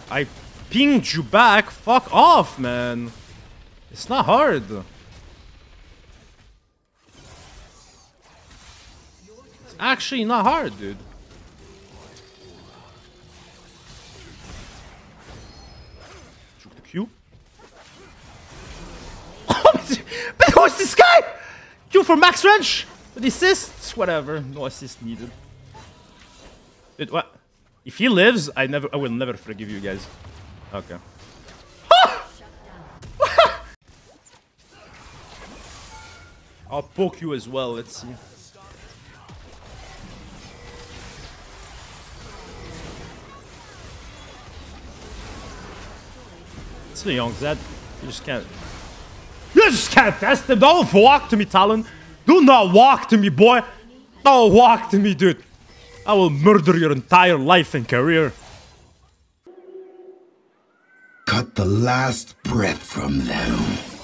I pinged you back. Fuck off, man. It's not hard. It's actually not hard, dude. Juke the Q. But who's this guy? Q for max range. With assists, whatever. No assist needed. Dude, what? If he lives, I will never forgive you guys. Okay. I'll poke you as well. Let's see. It's the young Zed. You just can't. You just can't test him. Don't walk to me, Talon. Do not walk to me, boy. Don't walk to me, dude. I will murder your entire life and career. Cut the last breath from them.